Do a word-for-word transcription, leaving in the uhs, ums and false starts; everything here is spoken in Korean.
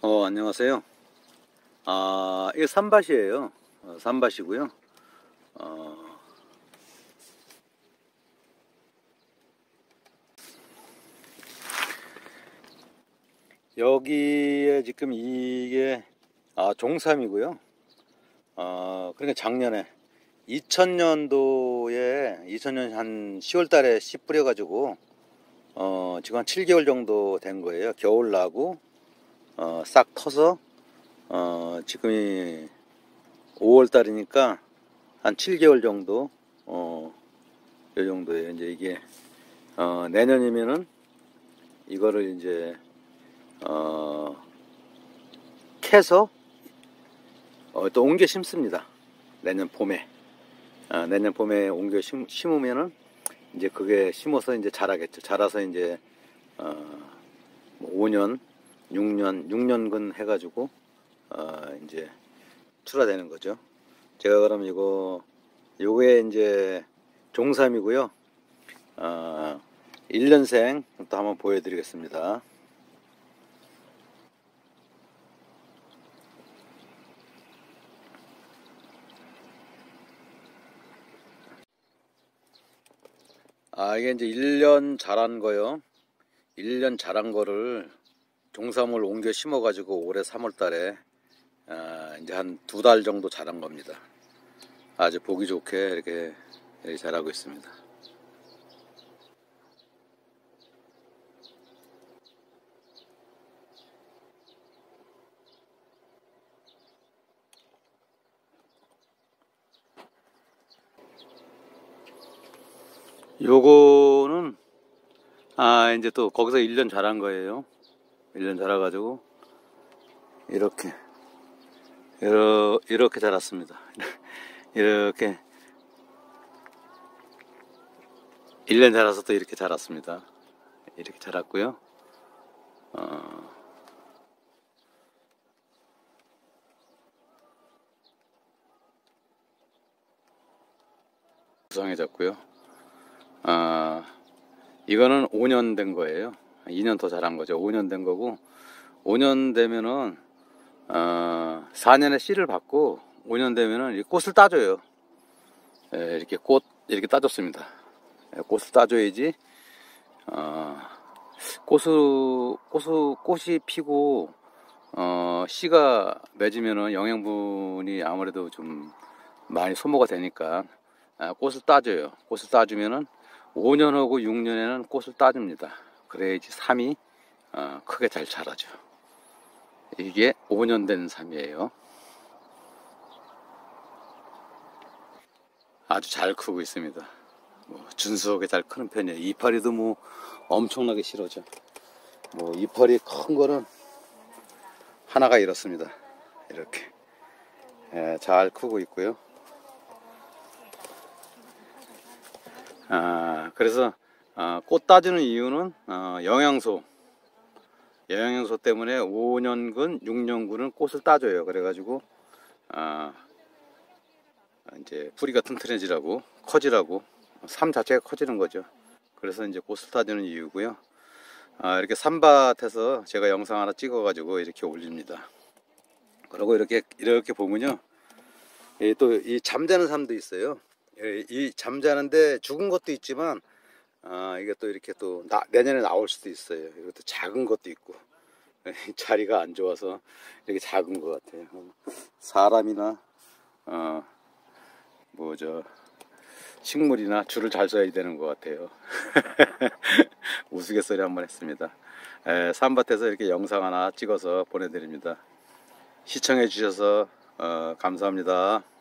어, 안녕하세요. 아, 이게 삼밭이에요. 어, 삼밭이고요. 어, 여기에 지금 이게 아, 종삼이고요. 어, 그러니까 작년에 이천 년도에 이천 년 한 시월 달에 씨 뿌려가지고 어, 지금 한 칠 개월 정도 된 거예요. 겨울 나고 어, 싹 터서 어, 지금이 오월 달이니까 한 칠 개월 정도 어, 요 정도예요. 이제 이게 어, 내년이면은 이거를 이제 어, 캐서 어, 또 옮겨 심습니다. 내년 봄에 어, 내년 봄에 옮겨 심, 심으면은 이제 그게 심어서 이제 자라겠죠. 자라서 이제 어, 오 년, 육 년, 육 년근 해가지고 어, 이제 출하되는 거죠. 제가 그럼 이거 요게 이제 종삼이고요. 어, 일 년생 또 한번 보여드리겠습니다. 아, 이게 이제 일 년 자란 거요. 일 년 자란 거를 종삼을 옮겨 심어가지고 올해 삼월 달에 아, 이제 한 두 달 정도 자란 겁니다. 아주 보기 좋게 이렇게, 이렇게 자라고 있습니다. 요거는 아 이제 또 거기서 일 년 자란 거예요. 일 년 자라가지고 이렇게 이렇게 자랐습니다. 이렇게 일 년 자라서 또 이렇게 자랐습니다. 이렇게 자랐고요. 어, 구성해졌고요. 아, 이거는 오 년 된 거예요. 이 년 더 자란 거죠. 오 년 된 거고 오 년 되면은 어, 사 년에 씨를 받고 오 년 되면은 이 꽃을 따줘요. 예, 이렇게 꽃 이렇게 따줬습니다. 예, 꽃을 따줘야지 어, 꽃을 꽃을 꽃이 피고 어, 씨가 맺으면은 영양분이 아무래도 좀 많이 소모가 되니까 아, 꽃을 따줘요. 꽃을 따주면은 오 년하고 육 년에는 꽃을 따줍니다. 그래야지 삶이 어, 크게 잘 자라죠. 이게 오 년 된 삶이에요. 아주 잘 크고 있습니다. 뭐 준수하게 잘 크는 편이에요. 이파리도 뭐 엄청나게 실어져. 뭐 이파리 큰 거는 하나가 이렇습니다. 이렇게 예, 잘 크고 있고요. 아, 그래서 어, 꽃 따주는 이유는 어, 영양소 영양소 때문에 오 년근, 육 년근은 꽃을 따줘요. 그래가지고 어, 이제 뿌리가 튼튼해지라고 커지라고 삶 자체가 커지는 거죠. 그래서 이제 꽃을 따주는 이유고요. 아, 이렇게 산밭에서 제가 영상 하나 찍어가지고 이렇게 올립니다. 그리고 이렇게 이렇게 보면요, 또 이 잠자는 삶도 있어요. 이 잠자는데 죽은 것도 있지만 아, 이게 또 이렇게 또 나, 내년에 나올 수도 있어요. 이것도 작은 것도 있고 자리가 안 좋아서 이렇게 작은 것 같아요. 사람이나 어, 뭐 저 식물이나 줄을 잘 서야 되는 것 같아요. 우스갯소리 한번 했습니다. 에, 산밭에서 이렇게 영상 하나 찍어서 보내드립니다. 시청해 주셔서 어, 감사합니다.